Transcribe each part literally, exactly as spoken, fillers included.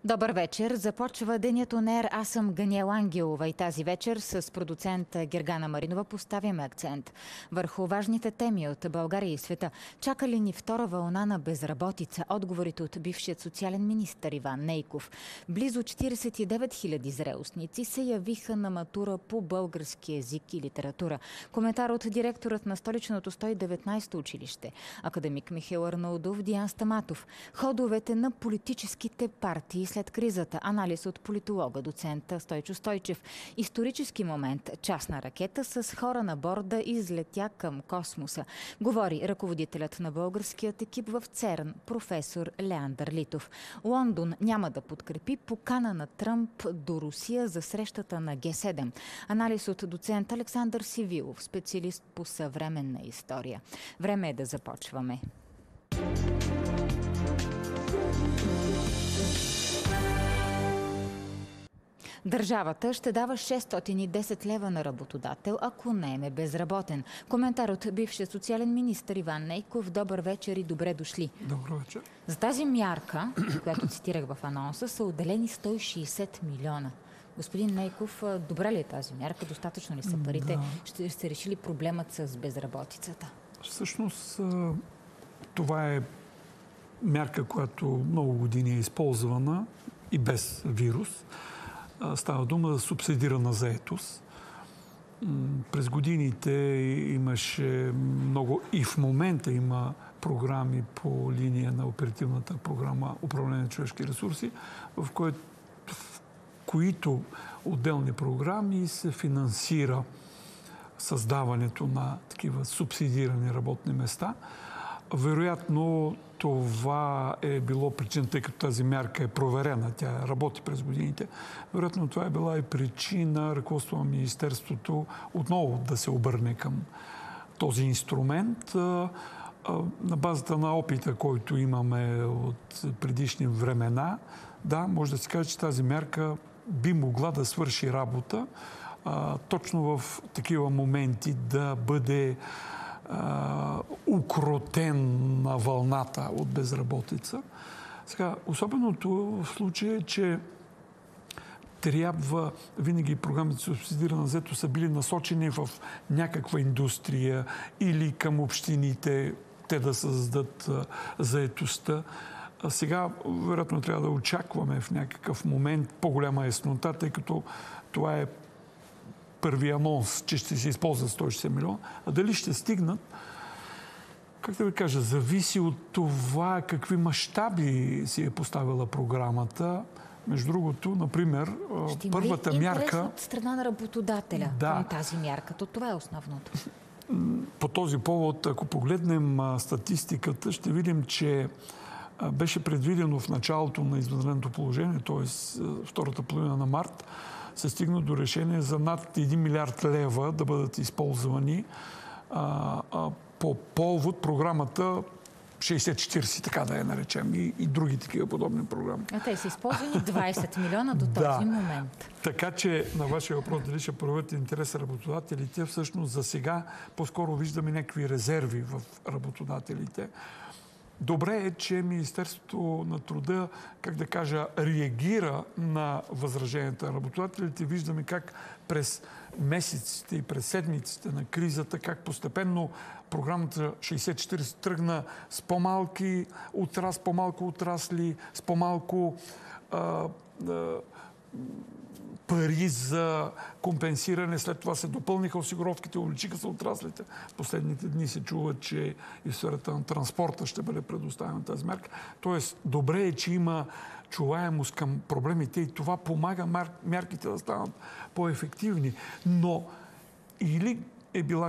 Добър вечер. Започва денят On Air. Аз съм Ганиела Ангелова и тази вечер с продуцент Гергана Маринова поставяме акцент върху важните теми от България и света. Чака ли ни втора вълна на безработица? Отговорите от бившият социален министър Иван Нейков. Близо четиридесет и девет хиляди зрелостници се явиха на матура по български език и литература. Коментар от директорът на столичното сто и деветнадесето училище, академик Михаил Арнаудов, Диан Стаматов. Ходовете на политическите партии след кризата. Анализ от политолога, доцента Стойчо Стойчев. Исторически момент. Частна ракета с хора на борда излетя към космоса. Говори ръководителят на българският екип в ЦЕРН, професор Леандър Литов. Лондон няма да подкрепи покана на Тръмп до Русия за срещата на Г седем. Анализ от доцент Александър Сивилов, специалист по съвременна история. Време е да започваме. Държавата ще дава шестстотин и десет лева на работодател, ако не е безработен. Коментар от бившия социален министър Иван Нейков. Добър вечер и добре дошли. Добър вечер. За тази мярка, която цитирах в анонса, са отделени сто и шейсет милиона. Господин Нейков, добра ли е тази мярка? Достатъчно ли са парите? Да. Ще се реши ли проблемът с безработицата? Всъщност това е мярка, която много години е използвана и без вирус. Става дума за субсидирана заетост. През годините имаше много и в момента има програми по линия на оперативната програма Управление на човешки ресурси, в, кое, в които отделни програми се финансира създаването на такива субсидирани работни места. Вероятно това е било причина, тъй като тази мярка е проверена, тя работи през годините. Вероятно това е била и причина ръководството на Министерството отново да се обърне към този инструмент. На базата на опита, който имаме от предишни времена, да, може да се каже, че тази мярка би могла да свърши работа точно в такива моменти да бъде Uh, укротен на вълната от безработица. Сега, особеното в случая е, че трябва винаги програмите субсидирана заетост са били насочени в някаква индустрия или към общините, те да създадат заетостта. А сега, вероятно, трябва да очакваме в някакъв момент по-голяма яснота, тъй като това е първи анонс, че ще се използват сто и шейсет милиона. А дали ще стигнат, как да ви кажа, зависи от това какви мащаби си е поставила програмата. Между другото, например, ще първата има ли мярка... интерес от страна на работодателя да, към тази мярка? То това е основното. По този повод, ако погледнем статистиката, ще видим, че беше предвидено в началото на извънредното положение, т.е. втората половина на март, се стигна до решение за над един милиард лева да бъдат използвани а, а, по повод програмата шейсет четиридесет, така да я наречем, и, и други такива подобни програми. А те са използвани двадесет милиона до този да. момент. Така че на вашия въпрос дали ще проявят интерес работодателите, всъщност за сега по-скоро виждаме някакви резерви в работодателите. Добре е, че Министерството на труда, как да кажа, реагира на възраженията на работодателите. Виждаме как през месеците и през седмиците на кризата, как постепенно програмата шейсет четиридесет тръгна с по-малки отрас, по-малко отрасли, с по-малко а, а, пари за компенсиране. След това се допълниха осигуровките, увеличиха се отраслите. Последните дни се чува, че и в сферата на транспорта ще бъде предоставена тази мярка. Тоест, добре е, че има чуваемост към проблемите и това помага мярките да станат по-ефективни. Но или е била,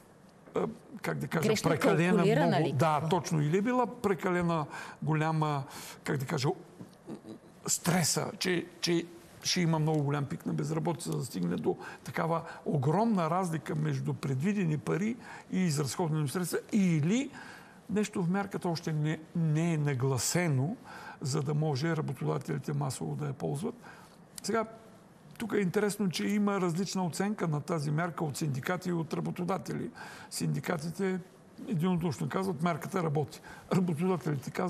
как да кажа, грешно прекалена много... Ли? Да, точно. Или е била прекалена голяма, как да кажа, стреса, че, че ще има много голям пик на безработица, за да стигне до такава огромна разлика между предвидени пари и изразходени средства, или нещо в мярката още не, не е нагласено, за да може работодателите масово да я ползват. Сега, тук е интересно, че има различна оценка на тази мярка от синдикати и от работодатели. Синдикатите единодушно казват, мярката работи. Работодателите казват,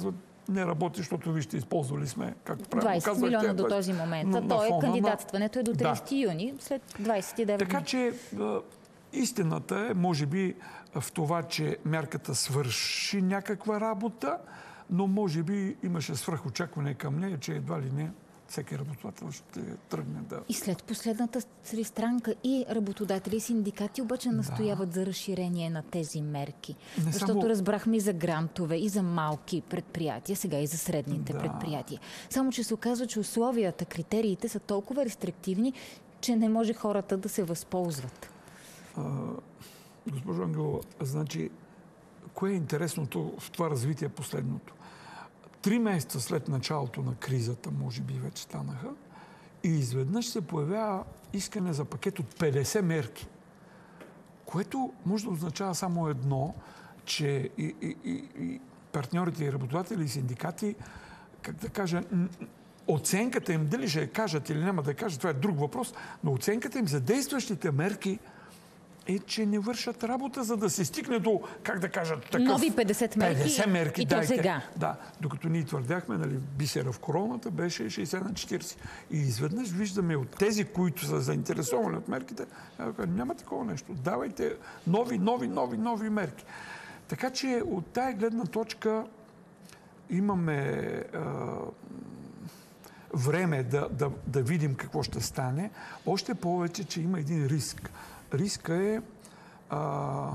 не работи, защото вижте, използвали сме, както правилно двайсет казахте, милиона до този момент. на, А на то е фона кандидатстването е до тридесети Да. юни, след двайсет и девет Така дни. че а, истината е, може би, в това, че мярката свърши някаква работа, но може би имаше свръхочакване към нея, че едва ли не всеки работодател ще тръгне да... И след последната тристранка и работодатели и синдикати обаче настояват да. за разширение на тези мерки. Не Защото само... разбрахме и за грантове, и за малки предприятия, сега и за средните да. предприятия. Само, че се оказва, че условията, критериите са толкова рестриктивни, че не може хората да се възползват. А, госпожо Ангелова, значи, кое е интересното в това развитие последното? Три месеца след началото на кризата, може би вече станаха, и изведнъж се появява искане за пакет от петдесет мерки, което може да означава само едно, че и, и, и, и партньорите, и работодатели, и синдикати, как да кажа, оценката им, дали ще кажат или няма да кажат, това е друг въпрос, но оценката им за действащите мерки е, че не вършат работа, за да се стигне до, как да кажа, такъв... Нови петдесет мерки, петдесет мерки и дайте. то сега. Да, докато ние твърдяхме, нали, бисера в короната беше шейсет на четирийсет. И изведнъж виждаме от тези, които са заинтересовани от мерките, няма такова нещо. Давайте нови, нови, нови, нови мерки. Така че от тая гледна точка имаме а, време да, да, да видим какво ще стане. Още повече, че има един риск. Риска е, а,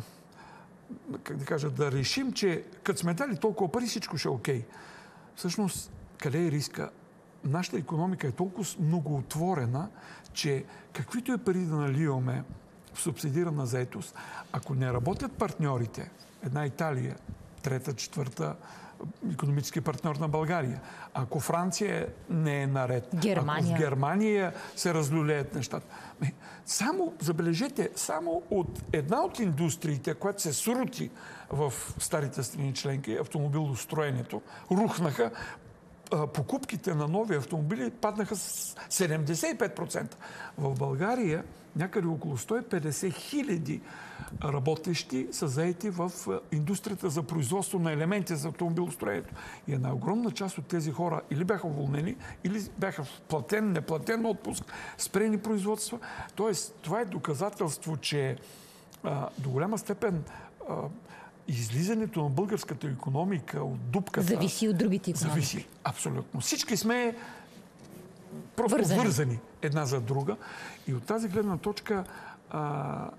как да кажа, да решим, че като сме дали толкова пари, всичко ще е окей. Всъщност, къде е риска? Нашата икономика е толкова много отворена, че каквито е пари да наливаме в субсидирана заетост, ако не работят партньорите, една Италия, трета, четвърта, икономически партньор на България. Ако Франция не е наред, Германия. ако в Германия се разлюлеят нещата. Само, забележете, само от една от индустриите, която се срути в старите страни членки, автомобилостроенето, рухнаха, покупките на нови автомобили паднаха с седемдесет и пет процента. В България някъде около сто и петдесет хиляди работещи са заети в индустрията за производство на елементи за автомобилостроението. И една огромна част от тези хора или бяха уволнени, или бяха в платен, неплатен отпуск, спрени производства. Тоест, това е доказателство, че а, до голяма степен а, излизането на българската икономика от дупката... Зависи от другите икономики. Зависи, абсолютно. Всички сме просто вързани. вързани една за друга. И от тази гледна точка а,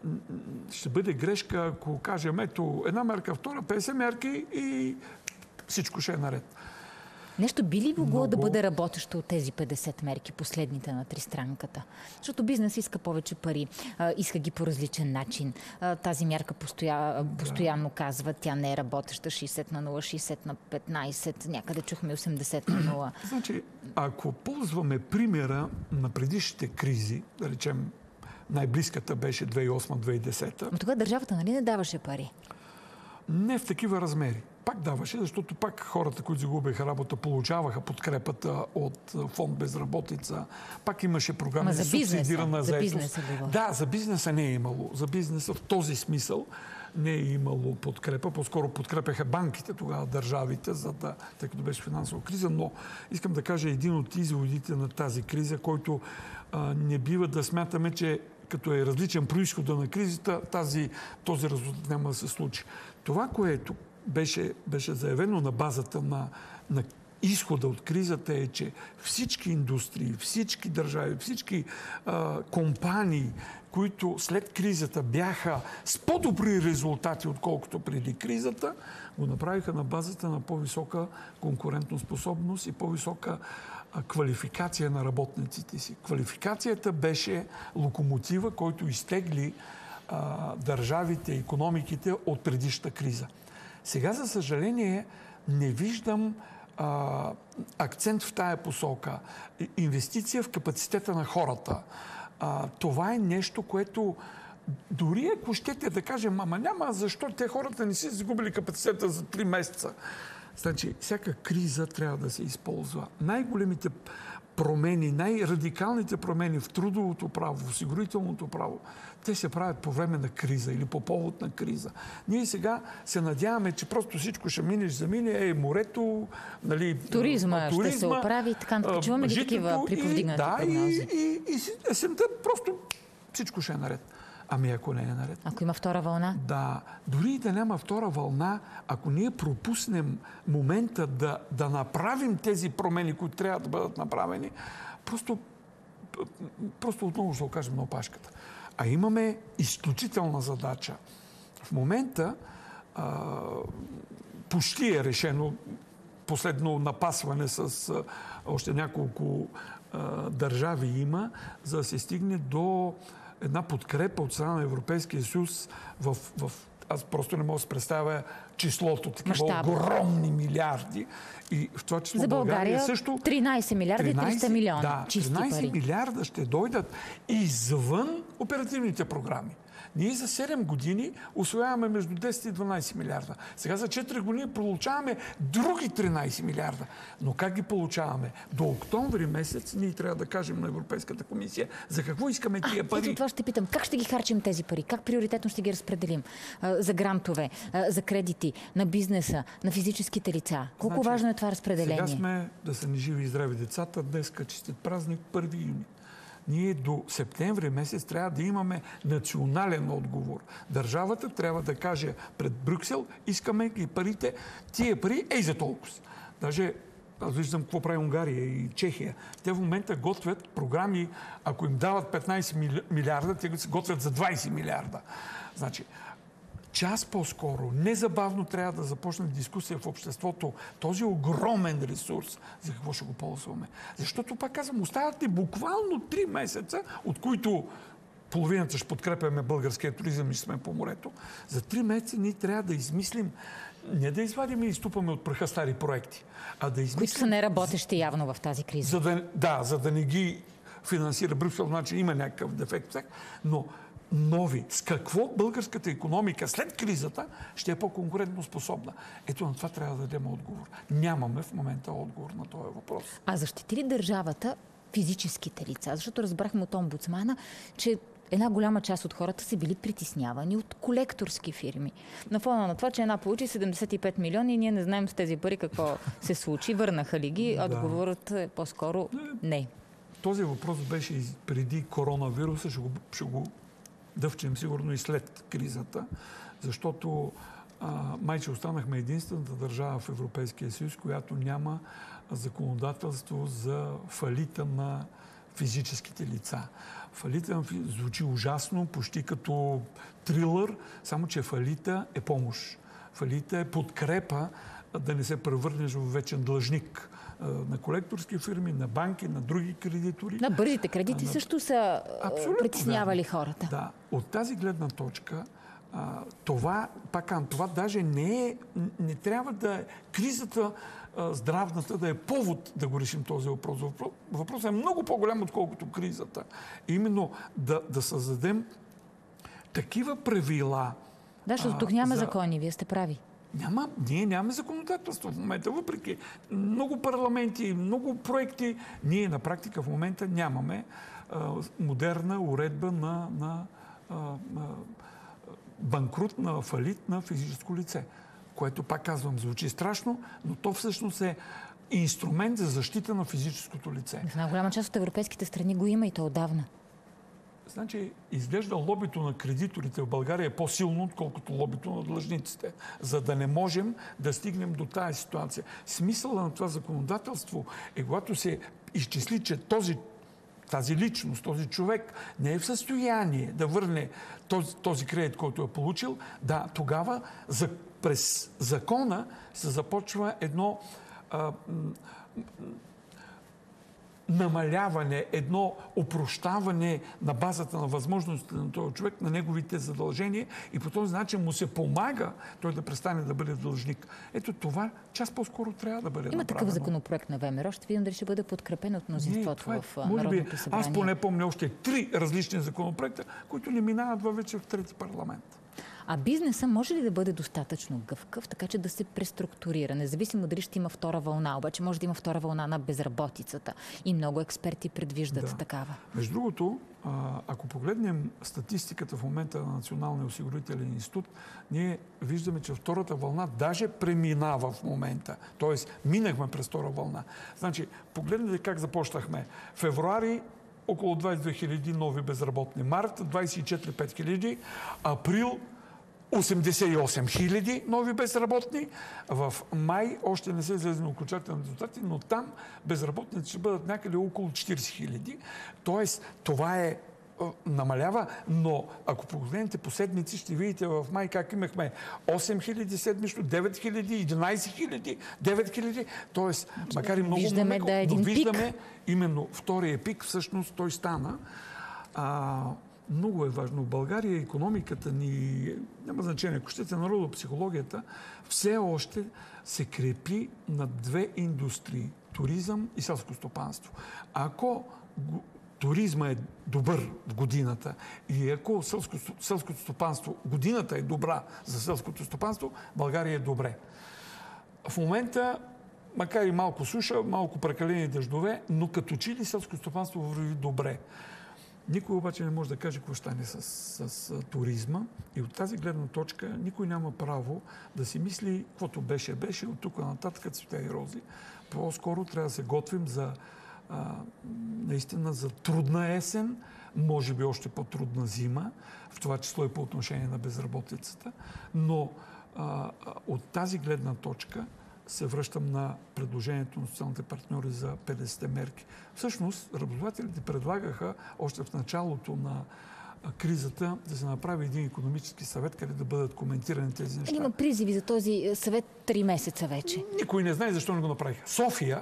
ще бъде грешка, ако кажем, ето, една мерка, втора, петдесет мерки и всичко ще е наред. Нещо би ли могло Много... да бъде работещо от тези петдесет мерки, последните на тристранката? Защото бизнес иска повече пари, а, иска ги по различен начин. А, тази мярка постоя... постоянно казва, тя не е работеща, шейсет на нула, шейсет на петнайсет, някъде чухме осемдесет на нула. Значи, ако ползваме примера на предишните кризи, да речем, най-близката беше две хиляди и осма - две хиляди и десета. Но тогава държавата нали не даваше пари? Не в такива размери. Пак даваше, защото пак хората, които загубиха работа, получаваха подкрепата от фонд безработица. Пак имаше програми за субсидирана заетост. За бизнеса било. Да, за бизнеса не е имало. За бизнеса в този смисъл не е имало подкрепа. По-скоро подкрепяха банките тогава, държавите, за да, тъй като беше финансова криза. Но искам да кажа един от изводите на тази криза, който а, не бива да смятаме, че като е различен произхода на кризата, тази, този резултат няма да се случи. Това, което беше, беше заявено на базата на, на изхода от кризата е, че всички индустрии, всички държави, всички а, компании, които след кризата бяха с по-добри резултати, отколкото преди кризата, го направиха на базата на по-висока конкурентоспособност и по-висока а, квалификация на работниците си. Квалификацията беше локомотива, който изтегли а, държавите, икономиките от предишната криза. Сега, за съжаление, не виждам а, акцент в тая посока. Инвестиция в капацитета на хората. А, това е нещо, което дори ако щете да кажем, ама няма, защо те хората не си загубили капацитета за три месеца. Значи, всяка криза трябва да се използва. Най-големите промени, най-радикалните промени в трудовото право, в осигурителното право, те се правят по време на криза или по повод на криза. Ние сега се надяваме, че просто всичко ще минеш за мине, е морето, нали, туризма, туризма ще се оправи, така нататък. Чуваме ли такива приповдигнати да, прогнози? И, и, и есента просто всичко ще е наред. Ами ако не е наред. Ако има втора вълна? Да. Дори и да няма втора вълна, ако ние пропуснем момента да, да направим тези промени, които трябва да бъдат направени, просто, просто отново ще окажем на опашката. А имаме изключителна задача. В момента а, почти е решено последно напасване с а, още няколко а, държави има, за да се стигне до една подкрепа от страна на Европейския съюз в, в... Аз просто не мога да се представя числото, такива Мащаб. Огромни милиарди. И в това число за България, България също... тринайсет милиарда и триста милиона да, чисти тринайсет пари. милиарда ще дойдат извън оперативните програми. Ние за седем години усвояваме между десет и дванайсет милиарда. Сега за четири години получаваме други тринайсет милиарда. Но как ги получаваме? До октомври месец ние трябва да кажем на Европейската комисия за какво искаме тия пари. Ето това ще питам. Как ще ги харчим тези пари? Как приоритетно ще ги разпределим? А, за грантове, а, за кредити, на бизнеса, на физическите лица? Колко Значи, важно е това разпределение? Сега сме да са ни живи и здрави децата. Днес честит празник първи юни. Ние до септември месец трябва да имаме национален отговор. Държавата трябва да каже пред Брюксел, искаме ги парите, тия пари, ей за толкова. Даже аз виждам какво прави Унгария и Чехия. Те в момента готвят програми, ако им дават петнайсет милиарда, те се готвят за двайсет милиарда. Значи, час по-скоро, незабавно трябва да започне дискусия в обществото. Този огромен ресурс, за какво ще го ползваме. Защото, пак казвам, остават ни буквално три месеца, от които половината ще подкрепяме българския туризъм и сме по морето. За три месеца ние трябва да измислим, не да извадим и изтупаме от праха стари проекти, а да измислим... Които са неработещи явно в тази криза. За да, да, за да не ги финансира Брюксел, значи има някакъв дефект, но нови. С какво българската икономика след кризата ще е по-конкурентно способна? Ето на това трябва да дадем отговор. Нямаме в момента отговор на този въпрос. А защити ли държавата физическите лица? Защото разбрахме от омбудсмана, че една голяма част от хората са били притеснявани от колекторски фирми. На фона на това, че една получи седемдесет и пет милиона и ние не знаем с тези пари какво се случи. Върнаха ли ги? Отговорът е по-скоро не. Този въпрос беше и преди коронавируса. Ще го, ще го дъвчем сигурно и след кризата, защото а, майче останахме единствената държава в Европейския съюз, която няма законодателство за фалита на физическите лица. Фалита на фи... звучи ужасно, почти като трилър, само че фалита е помощ. Фалита е подкрепа да не се превърнеш в вечен длъжник на колекторски фирми, на банки, на други кредитори. На бързите кредити на... също са абсолютно притеснявали да. хората. Да. От тази гледна точка а, това, пак това даже не е, не трябва да е кризата а, здравната да е повод да го решим този въпрос. Въпросът е много по-голям, отколкото кризата. Именно да, да създадем такива правила. Да, защото тук няма за... закони, вие сте прави. Няма, ние нямаме законодателство в момента. Въпреки много парламенти, много проекти, ние на практика в момента нямаме а, модерна уредба на, на а, а, банкрут, на фалит на физическо лице. Което, пак казвам, звучи страшно, но то всъщност е инструмент за защита на физическото лице. В една голяма част от европейските страни го има и то отдавна. Значи, изглежда лобито на кредиторите в България е по-силно, отколкото лобито на длъжниците, за да не можем да стигнем до тази ситуация. Смисъла на това законодателство е, когато се изчисли, че този, тази личност, този човек не е в състояние да върне този, този кредит, който е получил, да, тогава за, през закона се започва едно а, намаляване, едно опрощаване на базата на възможностите на този човек, на неговите задължения и по този начин му се помага той да престане да бъде длъжник. Ето това час по-скоро трябва да бъде Има направено. такъв законопроект на ВМРО. Ще видим дали ще бъде подкрепен от мнозинството не, в е, Народното събрание. Аз поне помня още три различни законопроекта, които не минават във вече в трети парламент. А бизнеса може ли да бъде достатъчно гъвкав, така че да се преструктурира, независимо дали ще има втора вълна, обаче може да има втора вълна на безработицата и много експерти предвиждат Да. такава. Между другото, ако погледнем статистиката в момента на Националния осигурителен институт, ние виждаме, че втората вълна даже преминава в момента. Тоест, минахме през втора вълна. Значи, погледнете как започнахме. Февруари около двадесет и две хиляди нови безработни. Март двадесет и четири пет хиляди. Април осемдесет и осем хиляди нови безработни. В май още не се излезе на окончателни резултати, но там безработните ще бъдат някъде около четиридесет хиляди. Тоест, това е намалява, но ако погледнете по седмици, ще видите в май как имахме осем хиляди седмично, девет хиляди, единадесет хиляди, девет хиляди. Тоест, макар и много виждаме меко, да е един но виждаме пик. Именно втория пик, всъщност той стана. А, много е важно. В България икономиката ни, няма значение, ако щете народопсихологията, все още се крепи на две индустрии. Туризъм и селско стопанство. Ако туризма е добър в годината и ако селско, селското стопанство, годината е добра за селското стопанство, България е добре. В момента, макар и малко суша, малко прекалени дъждове, но като че ли селско стопанство върви добре. Никой обаче не може да каже какво ще стане с, с, с туризма и от тази гледна точка никой няма право да си мисли каквото беше, беше от тук нататък цветя и рози. По-скоро трябва да се готвим за а, наистина за трудна есен, може би още по-трудна зима, в това число и по отношение на безработицата, но а, от тази гледна точка се връщам на предложението на социалните партньори за петдесет мерки. Всъщност, работодателите предлагаха още в началото на кризата да се направи един икономически съвет, къде да бъдат коментирани тези неща. Има призиви за този съвет три месеца вече. Никой не знае защо не го направиха. София,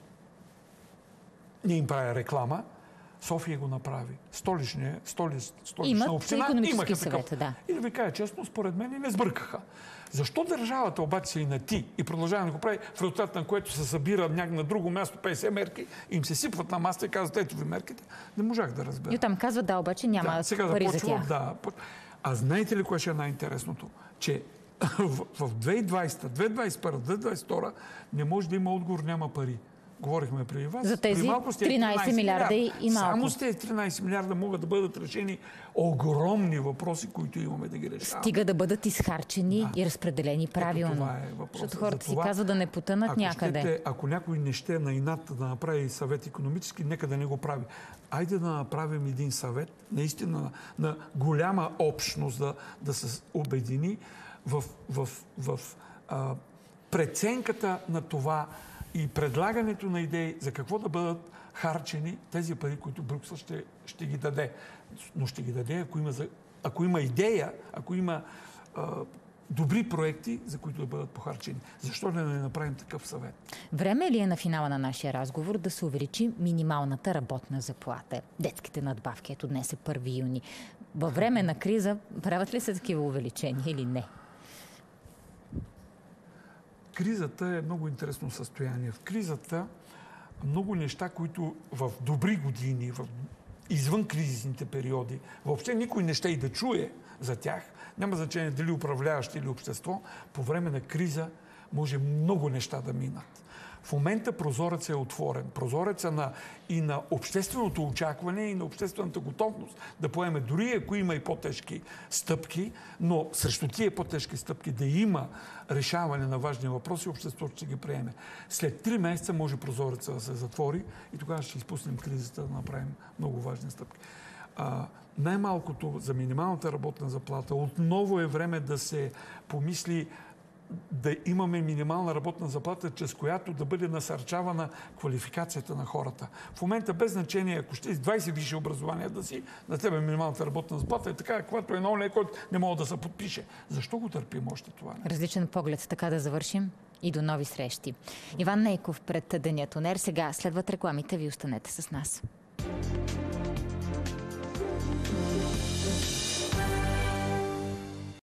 не им прави реклама, София го направи. Столичния, столич, столична Имат община икономически имаха съвет, такъв. да. И да ви кажа честно, според мен не сбъркаха. Защо държавата обаче се и на ти и продължава да го прави, в резултат на което се събира някак на друго място петдесет мерки, им се сипват на масата и казват, ето ви мерките, не можах да разбера. И там казват, да, обаче няма да, сега пари започва, за тях. Да, а знаете ли кое ще е най-интересното? Че в, в две хиляди и двадесета, две хиляди и двадесет и първа, две хиляди и двадесет и втора не може да има отговор, няма пари. Говорихме преди вас. За тези тринадесет милиарда и малко. Само с тези тринадесет милиарда могат да бъдат решени огромни въпроси, които имаме да ги решаваме. Стига да бъдат изхарчени да. и разпределени правилно. Ето, това е въпросът. Защото хората това, си казват да не потънат ако някъде. Щете, ако някой не ще на инат да направи съвет икономически, нека да не го прави. Айде да направим един съвет, наистина на голяма общност да, да се обедини в, в, в, в а, преценката на това и предлагането на идеи за какво да бъдат харчени тези пари, които Брюксел ще, ще ги даде. Но ще ги даде, ако има, ако има идея, ако има а, добри проекти, за които да бъдат похарчени. Защо да не направим такъв съвет? Време ли е на финала на нашия разговор да се увеличи минималната работна заплата? Детските надбавки. Ето днес е първи юни. Във време на криза правят ли се такива увеличения или не? Кризата е много интересно състояние. В кризата много неща, които в добри години, в извън кризисните периоди, въобще никой не ще и да чуе за тях, няма значение дали управляващи или общество, по време на криза може много неща да минат. В момента прозорец е отворен. Прозореца на, и на общественото очакване, и на обществената готовност да поеме, дори ако има и по-тежки стъпки, но срещу тия по-тежки стъпки да има решаване на важни въпроси, обществото ще ги приеме. След три месеца може прозореца да се затвори и тогава ще изпуснем кризата да направим много важни стъпки. А, най-малкото за минималната работна заплата отново е време да се помисли да имаме минимална работна заплата, чрез която да бъде насърчавана квалификацията на хората. В момента без значение, ако ще с двадесет висши образования да си, на тебе минималната работна заплата е така, каквато е много леко, не мога да се подпише. Защо го търпим още това? Не? Различен поглед, така да завършим и до нови срещи. Иван Нейков пред Денят УНЕР. Сега следват рекламите, ви останете с нас.